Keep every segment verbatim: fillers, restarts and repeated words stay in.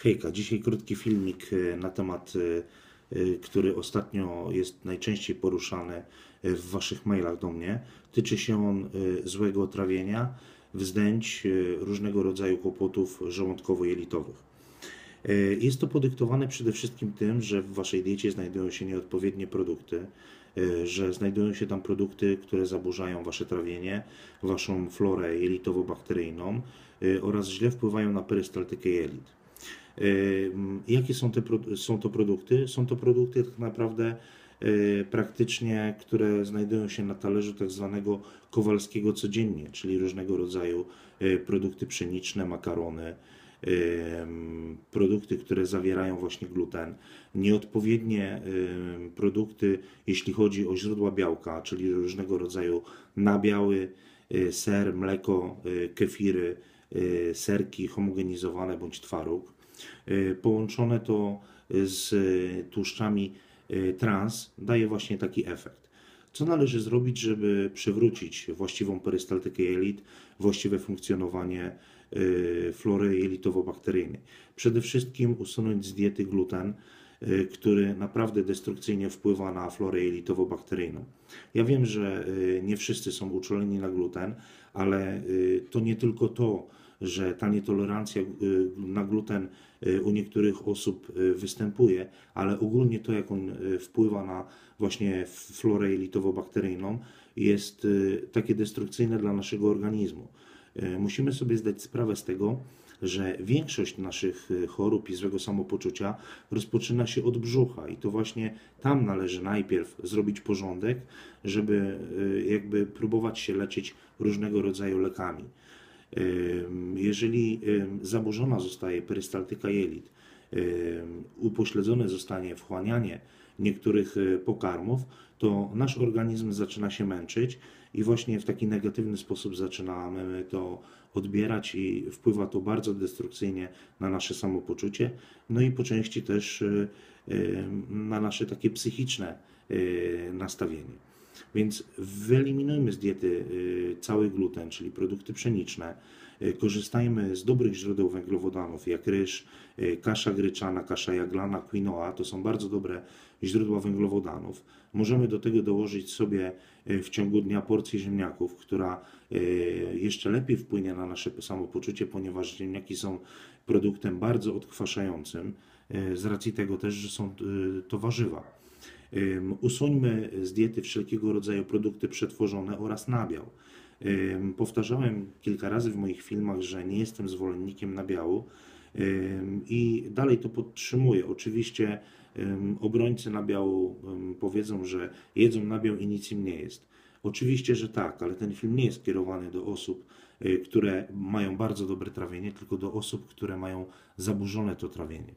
Hejka, dzisiaj krótki filmik e, na temat, e, e, który ostatnio jest najczęściej poruszany e, w Waszych mailach do mnie. Tyczy się on e, złego trawienia, wzdęć, e, różnego rodzaju kłopotów żołądkowo-jelitowych. E, Jest to podyktowane przede wszystkim tym, że w Waszej diecie znajdują się nieodpowiednie produkty, e, że znajdują się tam produkty, które zaburzają Wasze trawienie, Waszą florę jelitowo-bakteryjną e, oraz źle wpływają na perystaltykę jelit. Jakie są, te, są to produkty? Są to produkty tak naprawdę e, praktycznie, które znajdują się na talerzu tak zwanego Kowalskiego codziennie, czyli różnego rodzaju e, produkty pszeniczne, makarony, e, produkty, które zawierają właśnie gluten, nieodpowiednie e, produkty, jeśli chodzi o źródła białka, czyli różnego rodzaju nabiały, e, ser, mleko, e, kefiry, e, serki homogenizowane bądź twaróg. Połączone to z tłuszczami trans daje właśnie taki efekt. Co należy zrobić, żeby przywrócić właściwą perystaltykę jelit, właściwe funkcjonowanie flory jelitowo-bakteryjnej? Przede wszystkim usunąć z diety gluten, który naprawdę destrukcyjnie wpływa na florę jelitowo-bakteryjną. Ja wiem, że nie wszyscy są uczuleni na gluten, ale to nie tylko to, że ta nietolerancja na gluten u niektórych osób występuje, ale ogólnie to, jak on wpływa na właśnie florę jelitowo-bakteryjną, jest takie destrukcyjne dla naszego organizmu. Musimy sobie zdać sprawę z tego, że większość naszych chorób i złego samopoczucia rozpoczyna się od brzucha i to właśnie tam należy najpierw zrobić porządek, żeby jakby próbować się leczyć różnego rodzaju lekami. Jeżeli zaburzona zostaje perystaltyka jelit, upośledzone zostanie wchłanianie niektórych pokarmów, to nasz organizm zaczyna się męczyć i właśnie w taki negatywny sposób zaczynamy to odbierać i wpływa to bardzo destrukcyjnie na nasze samopoczucie, no i po części też na nasze takie psychiczne nastawienie. Więc wyeliminujmy z diety cały gluten, czyli produkty pszeniczne. Korzystajmy z dobrych źródeł węglowodanów, jak ryż, kasza gryczana, kasza jaglana, quinoa. To są bardzo dobre źródła węglowodanów. Możemy do tego dołożyć sobie w ciągu dnia porcję ziemniaków, która jeszcze lepiej wpłynie na nasze samopoczucie, ponieważ ziemniaki są produktem bardzo odkwaszającym, z racji tego też, że są to warzywa. Usuńmy z diety wszelkiego rodzaju produkty przetworzone oraz nabiał. Powtarzałem kilka razy w moich filmach, że nie jestem zwolennikiem nabiału i dalej to podtrzymuję. Oczywiście obrońcy nabiału powiedzą, że jedzą nabiał i nic im nie jest. Oczywiście, że tak, ale ten film nie jest kierowany do osób, które mają bardzo dobre trawienie, tylko do osób, które mają zaburzone to trawienie.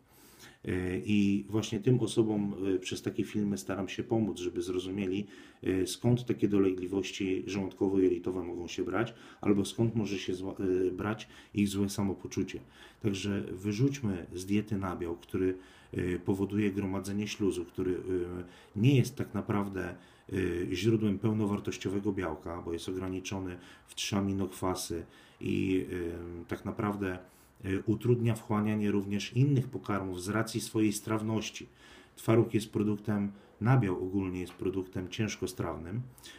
I właśnie tym osobom przez takie filmy staram się pomóc, żeby zrozumieli, skąd takie dolegliwości żołądkowo-jelitowe mogą się brać, albo skąd może się brać ich złe samopoczucie. Także wyrzućmy z diety nabiał, który powoduje gromadzenie śluzu, który nie jest tak naprawdę źródłem pełnowartościowego białka, bo jest ograniczony w trzy aminokwasy i tak naprawdę utrudnia wchłanianie również innych pokarmów z racji swojej strawności. Twaróg jest produktem, nabiał ogólnie jest produktem ciężkostrawnym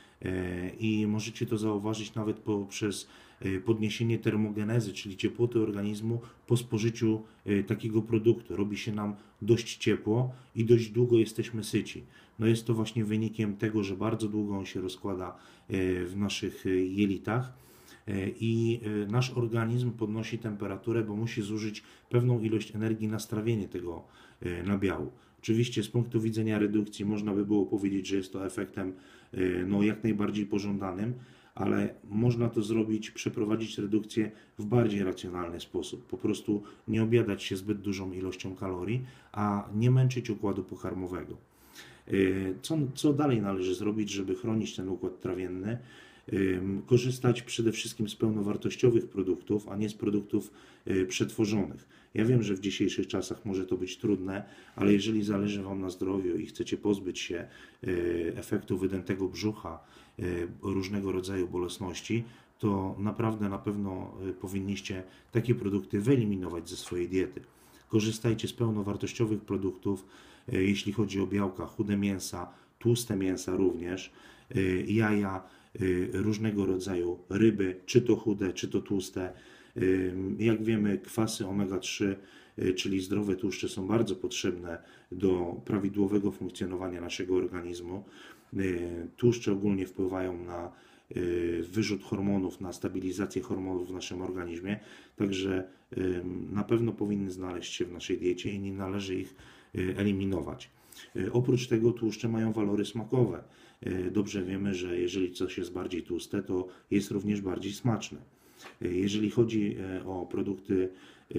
i możecie to zauważyć nawet poprzez podniesienie termogenezy, czyli ciepłoty organizmu po spożyciu takiego produktu. Robi się nam dość ciepło i dość długo jesteśmy syci. No jest to właśnie wynikiem tego, że bardzo długo on się rozkłada w naszych jelitach i nasz organizm podnosi temperaturę, bo musi zużyć pewną ilość energii na strawienie tego nabiału. Oczywiście z punktu widzenia redukcji można by było powiedzieć, że jest to efektem no, jak najbardziej pożądanym, ale można to zrobić, przeprowadzić redukcję w bardziej racjonalny sposób. Po prostu nie obiadać się zbyt dużą ilością kalorii, a nie męczyć układu pokarmowego. Co, co dalej należy zrobić, żeby chronić ten układ trawienny? Korzystać przede wszystkim z pełnowartościowych produktów, a nie z produktów przetworzonych. Ja wiem, że w dzisiejszych czasach może to być trudne, ale jeżeli zależy Wam na zdrowiu i chcecie pozbyć się efektu wydętego brzucha, różnego rodzaju bolesności, to naprawdę na pewno powinniście takie produkty wyeliminować ze swojej diety. Korzystajcie z pełnowartościowych produktów, e, jeśli chodzi o białka, chude mięsa, tłuste mięsa również, e, jaja, e, różnego rodzaju ryby, czy to chude, czy to tłuste. E, Jak wiemy, kwasy omega trzy, e, czyli zdrowe tłuszcze, są bardzo potrzebne do prawidłowego funkcjonowania naszego organizmu. E, Tłuszcze ogólnie wpływają na e, wyrzut hormonów, na stabilizację hormonów w naszym organizmie, także e, na pewno powinny znaleźć się w naszej diecie i nie należy ich e, eliminować. E, Oprócz tego tłuszcze mają walory smakowe. E, Dobrze wiemy, że jeżeli coś jest bardziej tłuste, to jest również bardziej smaczne. E, Jeżeli chodzi e, o produkty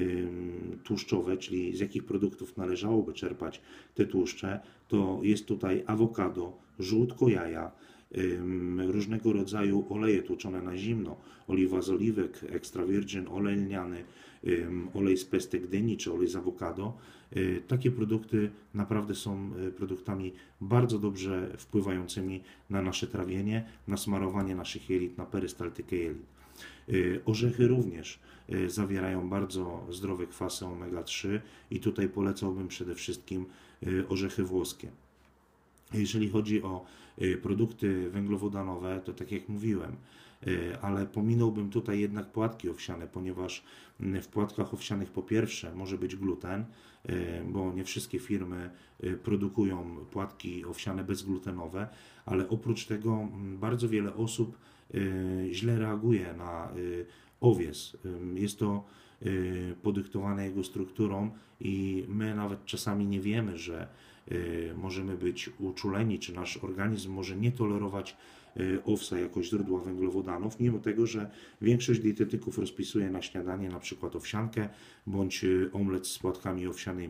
ym, tłuszczowe, czyli z jakich produktów należałoby czerpać te tłuszcze, to jest tutaj awokado, żółtko jaja, ym, różnego rodzaju oleje tłuczone na zimno, oliwa z oliwek, extra virgin, olej lniany, ym, olej z pestek dyni czy olej z awokado. Y, Takie produkty naprawdę są y, produktami bardzo dobrze wpływającymi na nasze trawienie, na smarowanie naszych jelit, na perystaltykę jelit. Y, Orzechy również y, zawierają bardzo zdrowe kwasy omega trzy i tutaj polecałbym przede wszystkim y, orzechy włoskie. Jeżeli chodzi o y, produkty węglowodanowe, to tak jak mówiłem, y, ale pominąłbym tutaj jednak płatki owsiane, ponieważ mm, w płatkach owsianych po pierwsze może być gluten, y, bo nie wszystkie firmy y, produkują płatki owsiane bezglutenowe, ale oprócz tego mm, bardzo wiele osób y, źle reaguje na y, owies. Ym, Jest to y, podyktowane jego strukturą i my nawet czasami nie wiemy, że y, możemy być uczuleni, czy nasz organizm może nie tolerować y, owsa jako źródła węglowodanów, mimo tego, że większość dietetyków rozpisuje na śniadanie na przykład owsiankę bądź y, omlet z płatkami owsianymi.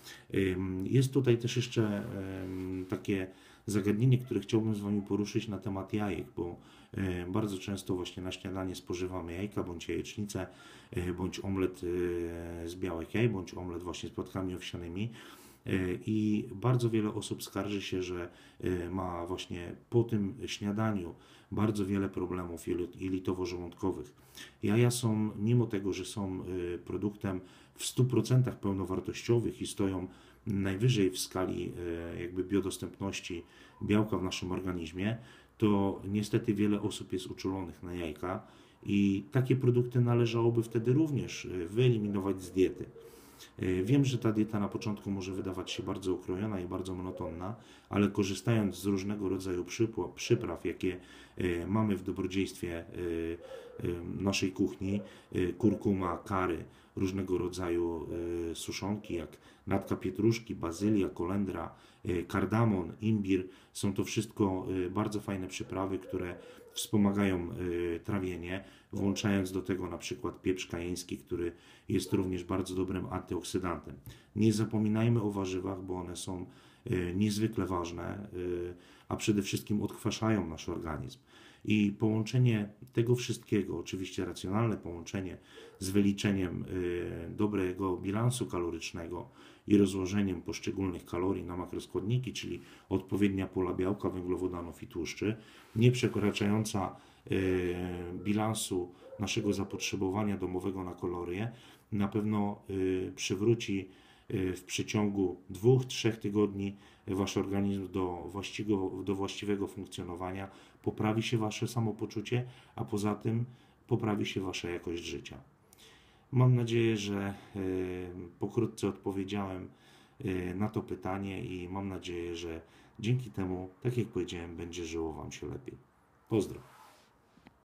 Ym, Jest tutaj też jeszcze ym, takie zagadnienie, które chciałbym z Wami poruszyć na temat jajek, bo y, bardzo często właśnie na śniadanie spożywamy jajka, bądź jajecznicę, y, bądź omlet y, z białek jaj, bądź omlet właśnie z płatkami owsianymi. Y, I bardzo wiele osób skarży się, że y, ma właśnie po tym śniadaniu bardzo wiele problemów jelit- jelitowo-żołądkowych. Jaja są, mimo tego, że są y, produktem w stu procentach pełnowartościowych i stoją najwyżej w skali y, jakby biodostępności białka w naszym organizmie, to niestety wiele osób jest uczulonych na jajka i takie produkty należałoby wtedy również y, wyeliminować z diety. Y, Wiem, że ta dieta na początku może wydawać się bardzo ukrojona i bardzo monotonna, ale korzystając z różnego rodzaju przypła- przypraw, jakie y, mamy w dobrodziejstwie y, y, naszej kuchni, y, kurkuma, kary, różnego rodzaju y, suszonki, jak natka pietruszki, bazylia, kolendra, y, kardamon, imbir, są to wszystko y, bardzo fajne przyprawy, które wspomagają y, trawienie, włączając do tego na przykład pieprz kajeński, który jest również bardzo dobrym antyoksydantem. Nie zapominajmy o warzywach, bo one są y, niezwykle ważne, y, a przede wszystkim odkwaszają nasz organizm. I połączenie tego wszystkiego, oczywiście racjonalne połączenie z wyliczeniem y, dobrego bilansu kalorycznego i rozłożeniem poszczególnych kalorii na makroskładniki, czyli odpowiednia pula białka, węglowodanów i tłuszczy, nie przekraczająca y, bilansu naszego zapotrzebowania domowego na kalorie, na pewno y, przywróci y, w przeciągu dwóch, trzech tygodni Wasz organizm do właściwego, do właściwego funkcjonowania, poprawi się Wasze samopoczucie, a poza tym poprawi się Wasza jakość życia. Mam nadzieję, że y, pokrótce odpowiedziałem y, na to pytanie i mam nadzieję, że dzięki temu, tak jak powiedziałem, będzie żyło Wam się lepiej. Pozdro.